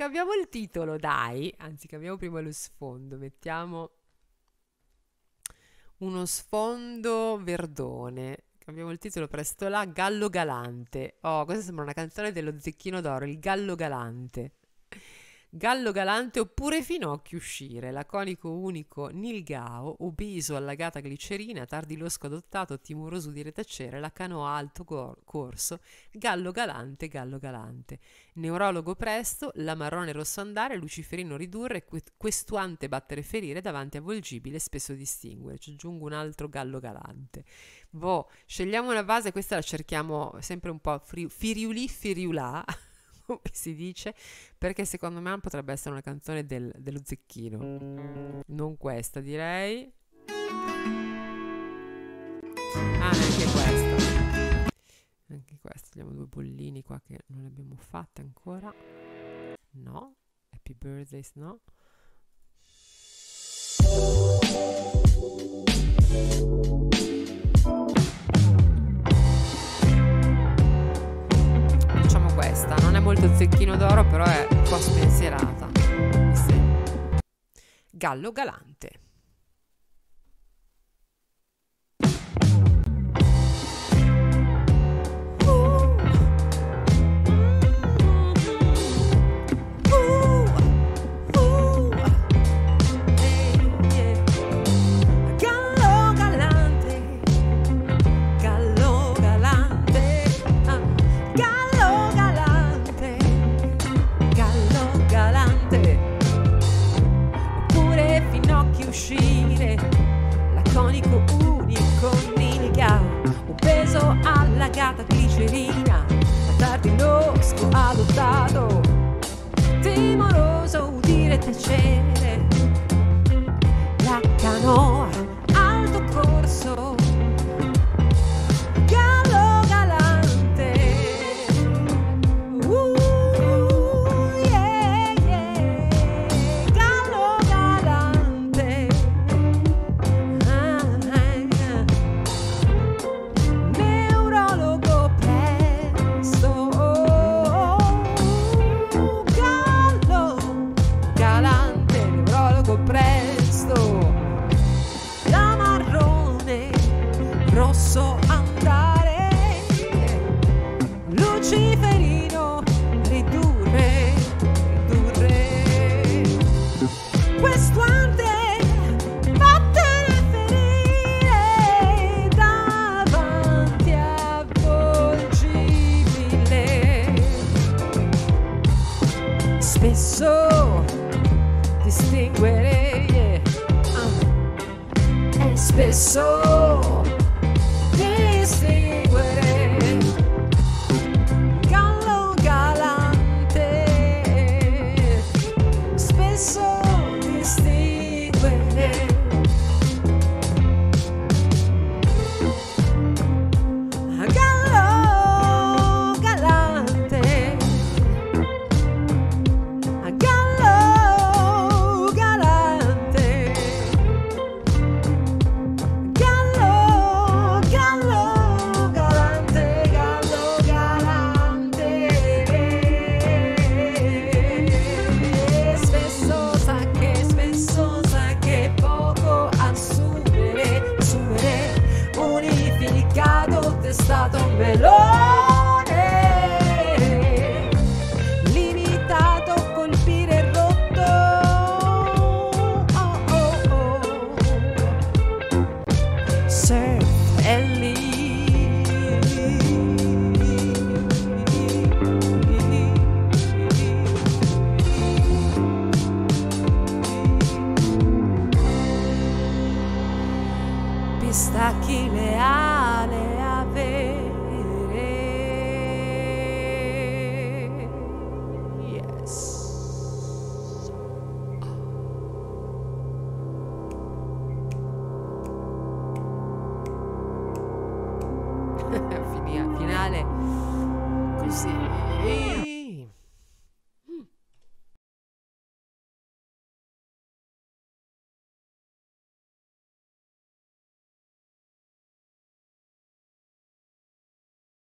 cambiamo il titolo, dai. Anzi, cambiamo prima lo sfondo. Mettiamo uno sfondo verdone. Cambiamo il titolo presto là. Gallo Galante. Oh, questa sembra una canzone dello Zecchino d'Oro, il Gallo Galante. Gallo Galante oppure Finocchio uscire, laconico unico Nilgao, obeso alla gata glicerina, tardi losco adottato, timoroso di retacere, la canoa alto corso, Gallo Galante, neurologo presto, la marrone rosso andare, luciferino ridurre, questuante battere ferire, davanti avvolgibile, spesso distinguere. Ci aggiungo un altro Gallo Galante. Boh, scegliamo una base, questa la cerchiamo sempre un po' firiulà, come si dice, perché secondo me potrebbe essere una canzone dello Zecchino. Non questa, direi. Ah, anche questa. Abbiamo due bollini qua che non le abbiamo fatte ancora. No. Happy Birthdays, no. Questa non è molto Zecchino d'Oro, però è un po' spensierata. Sì. Gallo Galante. Uscire, laconico unico Nilgao, obeso alla gata glicerina, a tardi losco adottato, timoroso udire tacere, la canoa alto corso, gallo galante, yeah, yeah, gallo galante. Neurologo presto, gallo galante, neurologo presto, la marrone rosso andare, luciferino ridurre, questuante battere ferire, davanti avvolgibile, spesso distinguere, e spesso distinguere, gallo galante, spesso distinguere, gallo galante, gallo galante, gallo galante, gallo galante, spesso sa che poco assumere, unificato testato melone, limitato colpire rotto, surf and pistacchi leale avere, yes. Finale così.